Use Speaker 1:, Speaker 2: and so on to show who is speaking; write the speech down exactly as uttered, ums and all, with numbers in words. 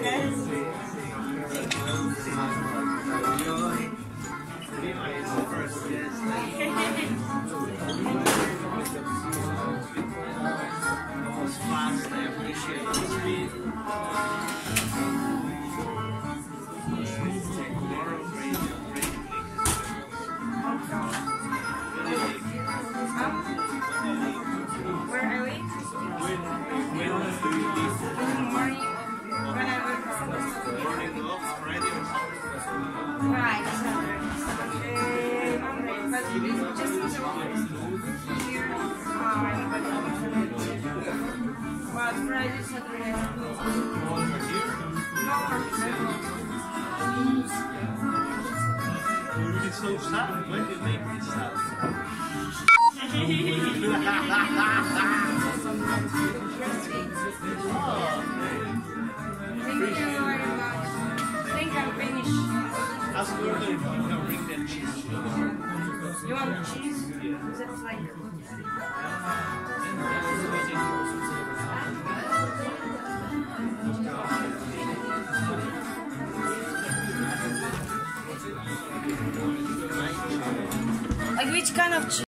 Speaker 1: Where are we? In the morning, when I wake up. Right, Saturday. Uh, Monday, but it's just in the morning. Here, uh, anybody but Friday, Saturday. No,
Speaker 2: It's so sad. When did you make this sad?
Speaker 1: Thank you very much. I think I'm finished.
Speaker 2: Ask her if you can bring that cheese.
Speaker 1: You want cheese? That's like... Like which kind of cheese?